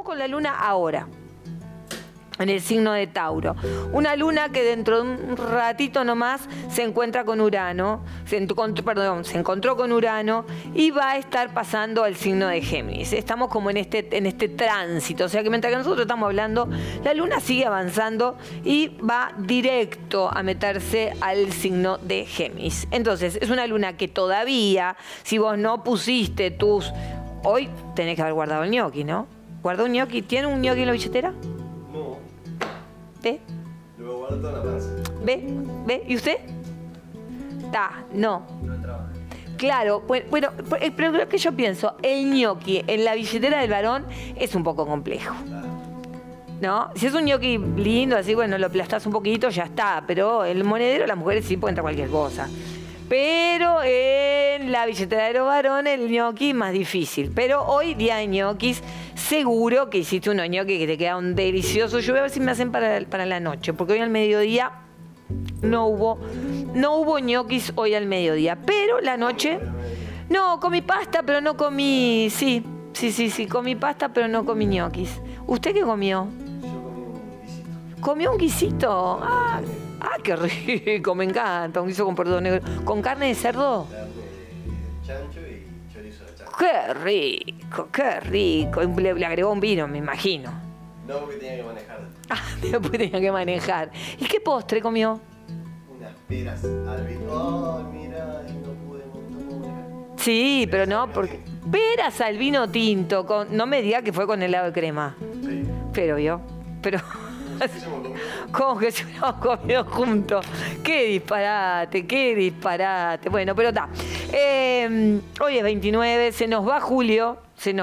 con la luna ahora, en el signo de Tauro. Una luna que dentro de un ratito nomás se encuentra con Urano, se encontró con Urano y va a estar pasando al signo de Géminis. Estamos como en este tránsito, o sea que mientras que nosotros estamos hablando, la luna sigue avanzando y va directo a meterse al signo de Géminis. Entonces, es una luna que todavía, si vos no pusiste tus... Hoy tenés que haber guardado el ñoqui, ¿no? ¿Guardó un ñoqui? ¿Tiene un ñoqui en la billetera? No. ¿Ve? Lo voy a guardar toda la panza. ¿Ve? ¿Y usted? No. No entraba. Claro, bueno, pero lo que yo pienso, el ñoqui en la billetera del varón es un poco complejo. ¿No? Si es un ñoqui lindo, así, bueno, lo aplastás un poquito, ya está. Pero el monedero, las mujeres sí pueden entrar cualquier cosa. Pero en la billetera de los varones, el ñoqui más difícil. Pero hoy, día de ñoquis, seguro que hiciste unos ñoquis que te quedaron deliciosos. Yo voy a ver si me hacen para la noche, porque hoy al mediodía no hubo ñoquis hoy al mediodía. Pero la noche, no, comí pasta, pero no comí, sí, comí pasta, pero no comí ñoquis. ¿Usted qué comió? Yo comí un guisito. ¿Comió un guisito? Ah, qué rico, me encanta, un guiso con perdón negro. ¿Con carne de cerdo? Carne de chancho y chorizo de chancho. Qué rico, qué rico. Le agregó un vino, me imagino. No, porque tenía que manejar. Ah, después tenía que manejar. ¿Y qué postre comió? Unas peras al vino. Ay, mira, y no pude manejar. Sí, pero no, porque... Peras al vino tinto. No me diga que fue con helado de crema. Sí. Pero yo, pero... ¿Cómo que se hubiéramos comido juntos? Qué disparate. Bueno, pero está. Hoy es 29, se nos va julio.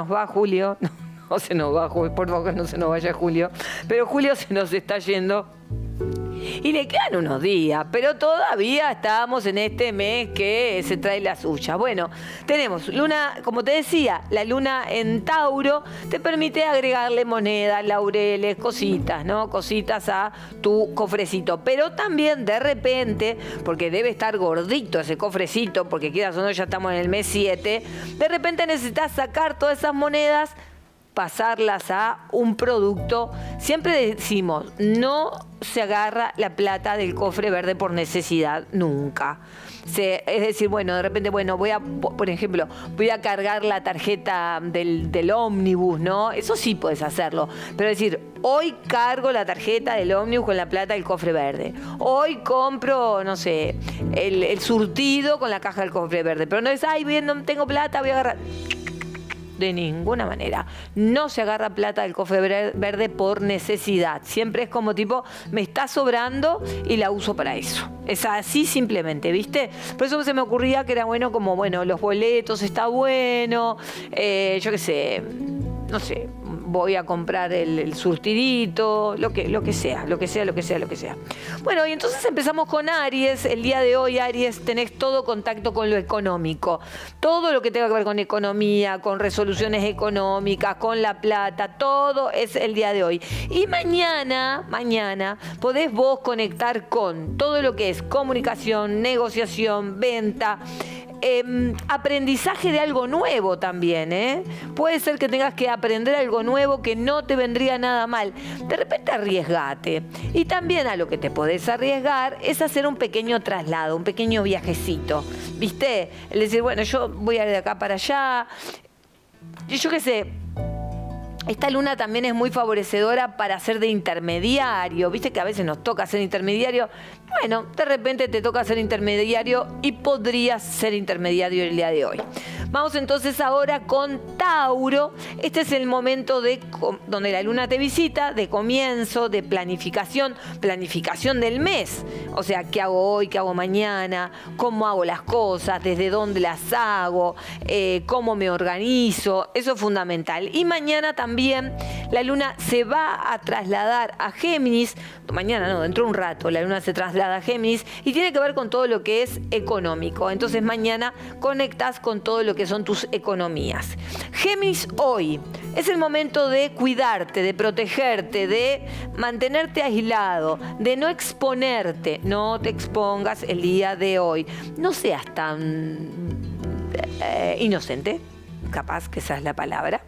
No se nos va julio, por favor, no se nos vaya julio. Pero julio se nos está yendo. Y le quedan unos días, pero todavía estamos en este mes que se trae la suya. Bueno, tenemos luna, como te decía, la luna en Tauro te permite agregarle monedas, laureles, cositas, ¿no? Cositas a tu cofrecito. Pero también de repente, porque debe estar gordito ese cofrecito, porque quieras o no, ya estamos en el mes 7, de repente necesitas sacar todas esas monedas, pasarlas a un producto. Siempre decimos, no se agarra la plata del cofre verde por necesidad, nunca. Es decir, bueno, de repente, bueno, por ejemplo, voy a cargar la tarjeta del ómnibus, ¿no? Eso sí puedes hacerlo. Pero decir, hoy cargo la tarjeta del ómnibus con la plata del cofre verde. Hoy compro, no sé, el surtido con la caja del cofre verde. Pero no es, ay, bien, no tengo plata, voy a agarrar... De ninguna manera. No se agarra plata del cofre verde por necesidad. Siempre es como tipo, me está sobrando y la uso para eso. Es así simplemente, ¿viste? Por eso se me ocurría que era bueno como, bueno, los boletos está bueno, yo qué sé, no sé, voy a comprar el surtidito, lo que sea. Bueno, y entonces empezamos con Aries. El día de hoy, Aries, tenés todo contacto con lo económico. Todo lo que tenga que ver con economía, con resoluciones económicas, con la plata, todo es el día de hoy. Y mañana podés vos conectar con todo lo que es comunicación, negociación, venta, aprendizaje de algo nuevo también, ¿eh? Puede ser que tengas que aprender algo nuevo que no te vendría nada mal. De repente arriesgate. Y también a lo que te podés arriesgar es hacer un pequeño traslado, un pequeño viajecito, ¿viste? Es decir, bueno, yo voy a ir de acá para allá. Yo qué sé. Esta luna también es muy favorecedora para ser de intermediario. Viste que a veces nos toca ser intermediario. Bueno, de repente te toca ser intermediario y podrías ser intermediario el día de hoy. Vamos entonces ahora con Tauro. Este es el momento donde la luna te visita, de comienzo, de planificación del mes. O sea, ¿qué hago hoy? ¿Qué hago mañana? ¿Cómo hago las cosas? ¿Desde dónde las hago? ¿Cómo me organizo? Eso es fundamental. Y mañana también la luna se va a trasladar a Géminis. Mañana no, dentro de un rato la luna se traslada a Géminis y tiene que ver con todo lo que es económico. Entonces mañana conectas con todo lo que son tus economías. Géminis hoy es el momento de cuidarte, de protegerte, de mantenerte aislado, de no exponerte. No te expongas el día de hoy. No seas tan inocente. capaz que esa es la palabra.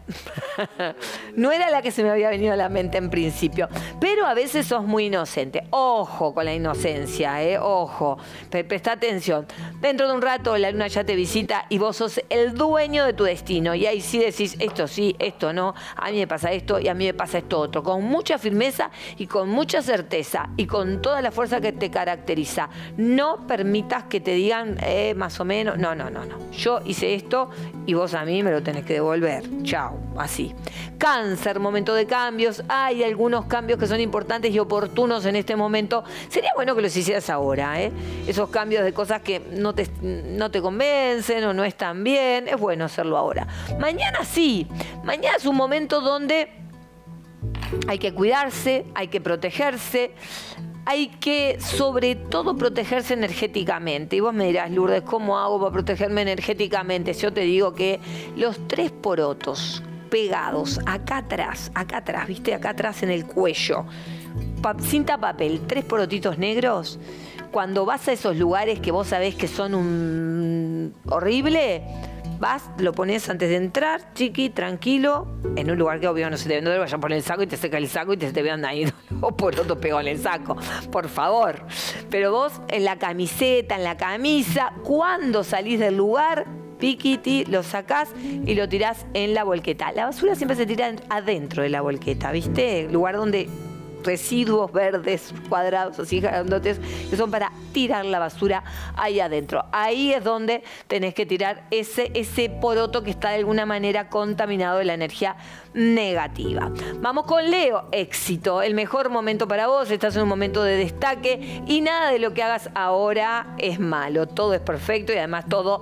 No era la que se me había venido a la mente en principio, pero a veces sos muy inocente. Ojo con la inocencia, ojo, presta atención. Dentro de un rato la luna ya te visita y vos sos el dueño de tu destino, y ahí sí decís esto sí, esto no, a mí me pasa esto y a mí me pasa esto otro, con mucha firmeza y con mucha certeza y con toda la fuerza que te caracteriza. No permitas que te digan más o menos, no, yo hice esto y vos a mí me lo tenés que devolver. Chao, así. Cáncer, momento de cambios. Hay algunos cambios que son importantes y oportunos en este momento. Sería bueno que los hicieras ahora, esos cambios de cosas que no te convencen o no están bien. Es bueno hacerlo ahora. Mañana sí. Mañana es un momento donde hay que cuidarse, hay que protegerse. Hay que, sobre todo, protegerse energéticamente. Y vos me dirás, Lourdes, ¿cómo hago para protegerme energéticamente? Yo te digo que los 3 porotos pegados acá atrás, ¿viste? Acá atrás en el cuello, cinta papel, 3 porotitos negros. Cuando vas a esos lugares que vos sabés que son horrible, vas, lo pones antes de entrar, chiqui, tranquilo, en un lugar que obvio no se te ve, no te vayas a poner el saco y te seca el saco y te vean ahí o por otro pegado en el saco, por favor. Pero vos en la camiseta, en la camisa, cuando salís del lugar, piquiti, lo sacás y lo tirás en la volqueta. La basura siempre se tira adentro de la volqueta, ¿viste? El lugar donde residuos verdes, cuadrados, así grandotes, que son para tirar la basura ahí adentro. Ahí es donde tenés que tirar ese poroto que está de alguna manera contaminado de la energía negativa. Vamos con Leo. Éxito. El mejor momento para vos. Estás en un momento de destaque y nada de lo que hagas ahora es malo. Todo es perfecto y además todo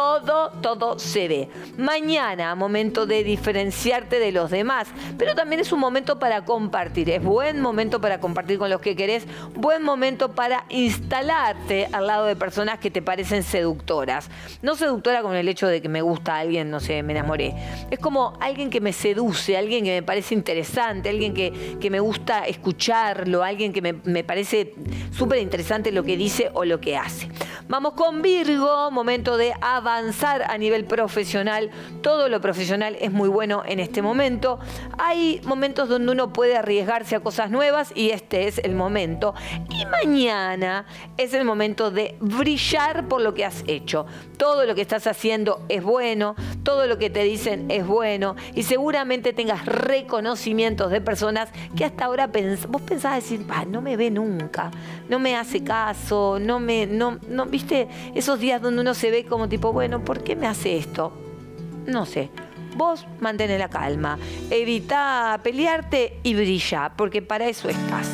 se ve. Mañana, momento de diferenciarte de los demás, pero también es un momento para compartir. Es buen momento para compartir con los que querés. Buen momento para instalarte al lado de personas que te parecen seductoras. No seductora con el hecho de que me gusta alguien, no sé, me enamoré. Es como alguien que me seduce, alguien que me parece interesante, alguien que me gusta escucharlo, alguien que me parece súper interesante lo que dice o lo que hace. Vamos con Virgo, momento de avanzar a nivel profesional. Todo lo profesional es muy bueno en este momento. Hay momentos donde uno puede arriesgarse a cosas nuevas y este es el momento. Y mañana es el momento de brillar por lo que has hecho. Todo lo que estás haciendo es bueno, todo lo que te dicen es bueno y seguramente tengas reconocimientos de personas que hasta ahora vos pensabas decir, no me ve nunca, no me hace caso, no, ¿viste? Esos días donde uno se ve como tipo, bueno, ¿por qué me hace esto? No sé. Vos mantén la calma, evita pelearte y brilla, porque para eso estás.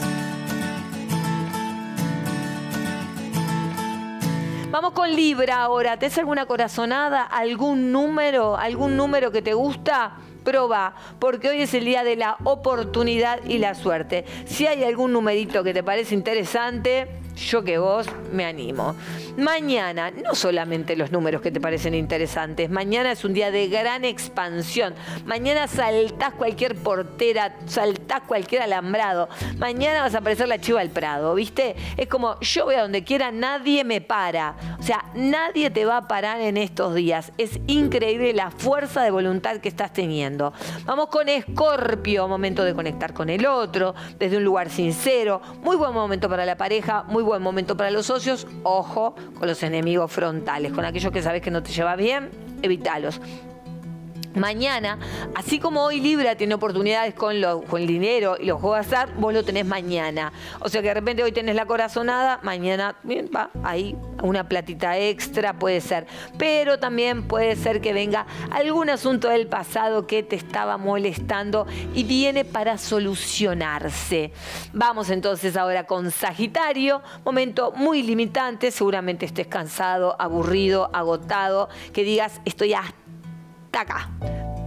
Vamos con Libra ahora. ¿Tenés alguna corazonada? ¿Algún número que te gusta? Proba, porque hoy es el día de la oportunidad y la suerte. Si hay algún numerito que te parece interesante, yo que vos me animo. Mañana, no solamente los números que te parecen interesantes, mañana es un día de gran expansión. Mañana saltás cualquier portera, saltás cualquier alambrado. Mañana vas a aparecer la chiva del Prado, ¿viste? Es como, yo voy a donde quiera, nadie me para. O sea, nadie te va a parar en estos días. Es increíble la fuerza de voluntad que estás teniendo. Vamos con Escorpio, momento de conectar con el otro, desde un lugar sincero. Muy buen momento para la pareja, muy buen momento para los socios. Ojo con los enemigos frontales, con aquellos que sabes que no te llevas bien, evítalos. Mañana, así como hoy Libra tiene oportunidades con el dinero y los juegos de azar, vos lo tenés mañana. O sea que de repente hoy tenés la corazonada, mañana va ahí una platita extra, puede ser. Pero también puede ser que venga algún asunto del pasado que te estaba molestando y viene para solucionarse. Vamos entonces ahora con Sagitario, momento muy limitante, seguramente estés cansado, aburrido, agotado, que digas estoy hasta acá.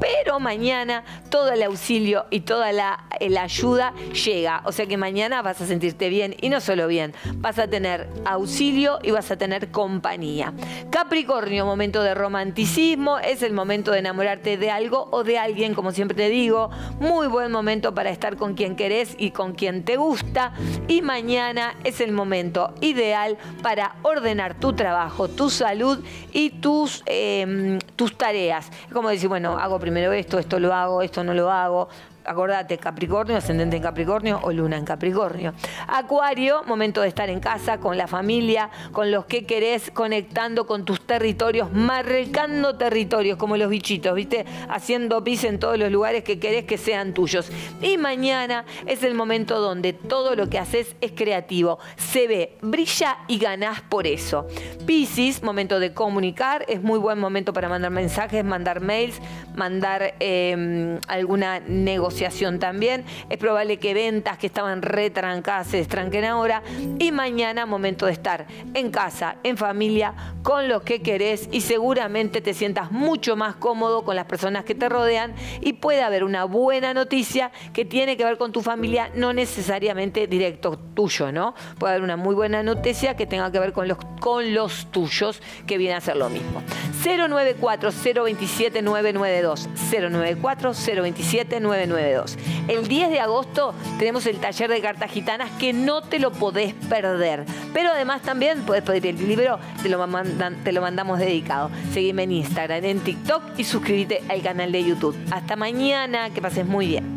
pero mañana todo el auxilio y toda la ayuda llega. O sea que mañana vas a sentirte bien y no solo bien, vas a tener auxilio y vas a tener compañía. Capricornio, momento de romanticismo, es el momento de enamorarte de algo o de alguien, como siempre te digo. Muy buen momento para estar con quien querés y con quien te gusta. Y mañana es el momento ideal para ordenar tu trabajo, tu salud y tus tareas. Es como decir, bueno, hago primero esto, esto lo hago, esto no lo hago. Acordate, Capricornio, ascendente en Capricornio o luna en Capricornio. Acuario, momento de estar en casa, con la familia, con los que querés, conectando con tus territorios, marcando territorios como los bichitos, ¿viste? Haciendo pis en todos los lugares que querés que sean tuyos. Y mañana es el momento donde todo lo que haces es creativo, se ve, brilla y ganás por eso. Piscis, momento de comunicar, es muy buen momento para mandar mensajes, mandar mails, mandar alguna negociación también. Es probable que ventas que estaban retrancadas se destranquen ahora. Y mañana, momento de estar en casa, en familia, con los que querés y seguramente te sientas mucho más cómodo con las personas que te rodean y puede haber una buena noticia que tiene que ver con tu familia, no necesariamente directo tuyo, ¿no? Puede haber una muy buena noticia que tenga que ver con los tuyos, que viene a ser lo mismo. 094-027-992. 094-027-992. El 10 de agosto tenemos el taller de cartas gitanas que no te lo podés perder. Pero además también podés pedir el libro, te lo mandamos dedicado. Seguime en Instagram, en TikTok y suscríbete al canal de YouTube. Hasta mañana, que pases muy bien.